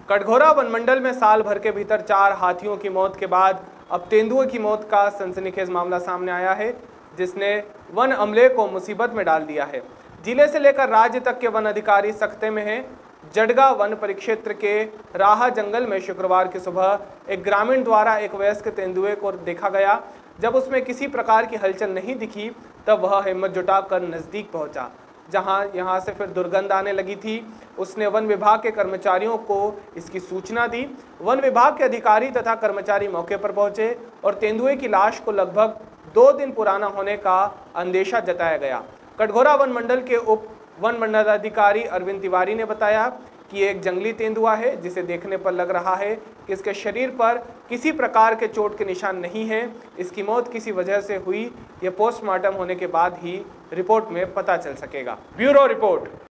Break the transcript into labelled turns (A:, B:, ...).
A: कटघोरा वनमंडल में साल भर के भीतर 4 हाथियों की मौत के बाद अब तेंदुए की मौत का सनसनीखेज मामला सामने आया है, जिसने वन अमले को मुसीबत में डाल दिया है। जिले से लेकर राज्य तक के वन अधिकारी सख्ते में हैं। जडगा वन परिक्षेत्र के राहा जंगल में शुक्रवार की सुबह एक ग्रामीण द्वारा एक वयस्क तेंदुए को देखा गया। जब उसमें किसी प्रकार की हलचल नहीं दिखी, तब वह हिम्मत जुटाकर नजदीक पहुंचा। जहां यहां से फिर दुर्गंध आने लगी थी, उसने वन विभाग के कर्मचारियों को इसकी सूचना दी। वन विभाग के अधिकारी तथा कर्मचारी मौके पर पहुंचे और तेंदुए की लाश को लगभग 2 दिन पुराना होने का अंदेशा जताया गया। कटघोरा वन मंडल के उप वन मंडलाधिकारी अरविंद तिवारी ने बताया कि एक जंगली तेंदुआ है, जिसे देखने पर लग रहा है कि इसके शरीर पर किसी प्रकार के चोट के निशान नहीं हैं। इसकी मौत किसी वजह से हुई, यह पोस्टमार्टम होने के बाद ही रिपोर्ट में पता चल सकेगा। Bureau report.